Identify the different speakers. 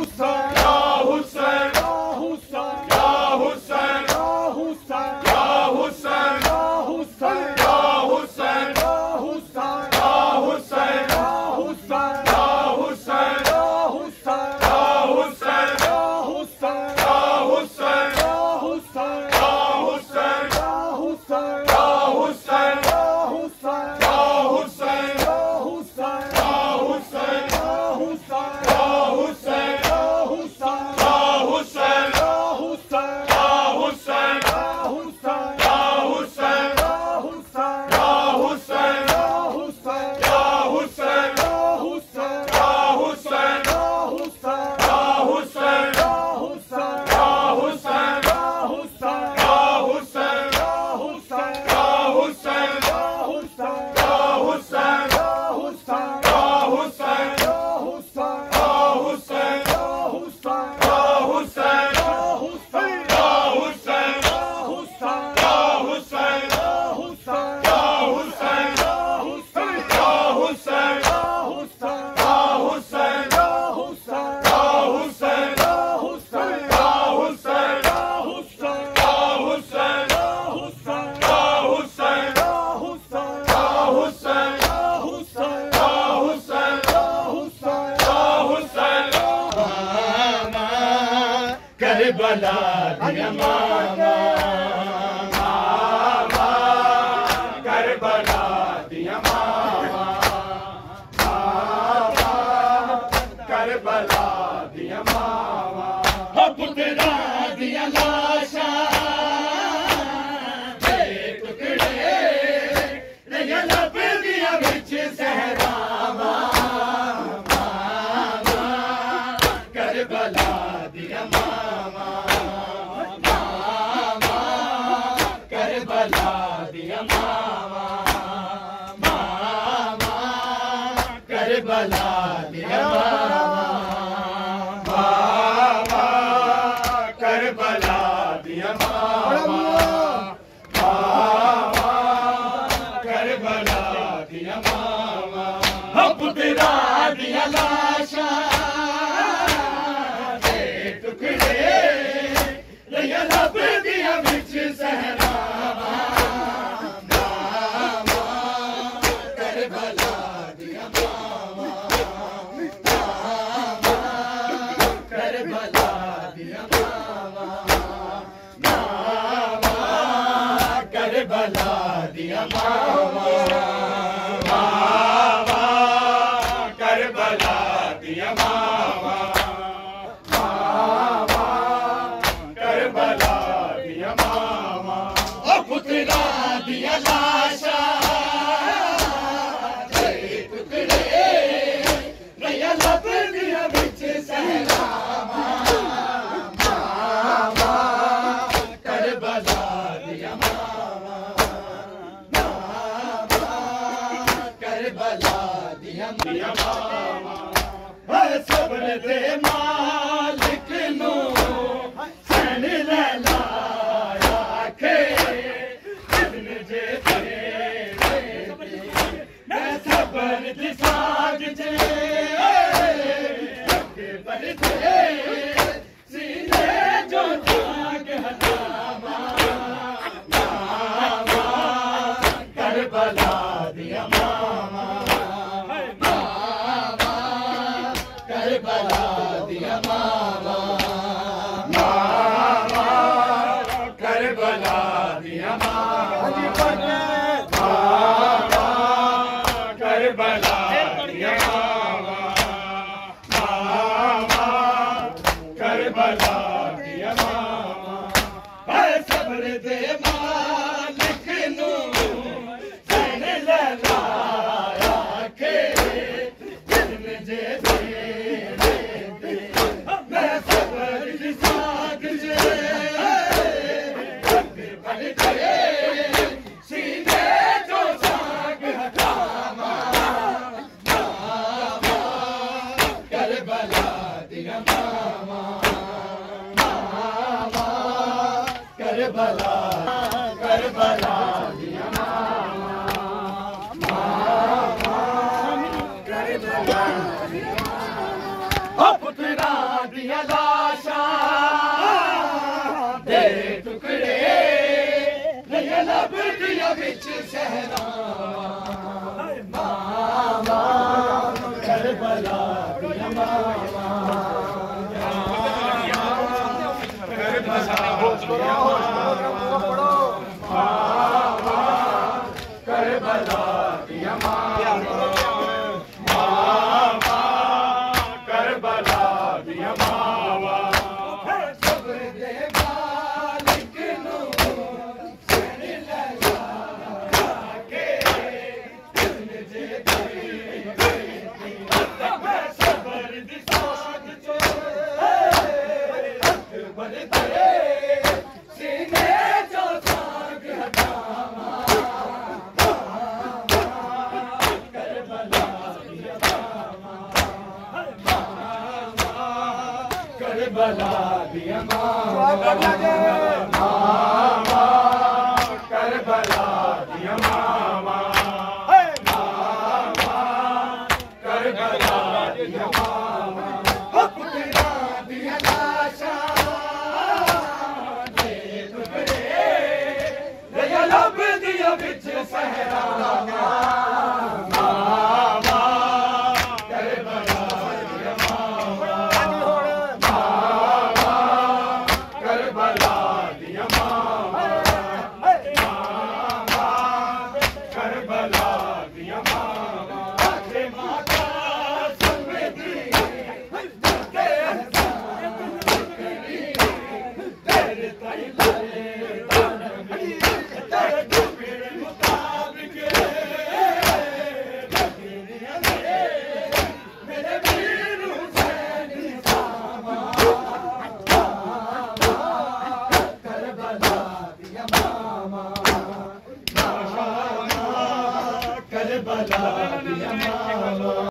Speaker 1: Karbala दिया मामा मामा Karbala दिया मामा मामा Karbala दिया मामा पुत्रा दिया लाशा दे टुकड़े रया लब दिया बिच सहरा मामा करबला दिया मामा मामा करबला दिया मामा मामा करबला दिया मामा मामा करबला दिया मामा मामा करबला दिया मामा पुत्रा दिया लाशा करबला दिया मामा मामा करबला दिया मामा मामा करबला दिया मामा पुत्रा दिया लाशा दे टुकड़े रया लब दिया बिच सहरा मामा करबला दिया करबला दिया मामा सबर दे मालिक नू सैन ले लाया के जे मैं सबर दी साग जे बढ़ते सीने जो जाग हटा मामा करबला दिया मामा मामा करबला दिया मामा मामा करबला दिया मामा मामा करबला दिया मामा मामा करबला दिया मामा सबर दे मालिक नू सैन ले लाया के जे मैं सबर दी साग जे बढ़ते सीने जो साग हटा मामा करबला दिया मामा मामा करबला करबला दिया मामा मामा करबला पुत्रा दिया लाशां दे टुकड़े नहीं लब दिया बिच सहरावां मावा करबला दिया मावा करबला दिया मावा करबला दिया मावा सब्र दे मालिक नू सैन लगा के जे सब्र दी साथ चो अकबर तेरे सीने जो साग हटावा करबला दिया मावा करबला दिया मावा करबला दिया मावा करबला दिया मावा पुत्रा दिया लाशां दे टुकड़े दया लब दिया बिच सहरावां मावा करबला दिया मावा करबला दिया मावा करबला दिया मावा आखे माता समझी के तेरे ताई लाले तेरे डूबे मुताबिक मेरे वीर हुसैन सावा करबला दिया मावा करबला दिया मावा।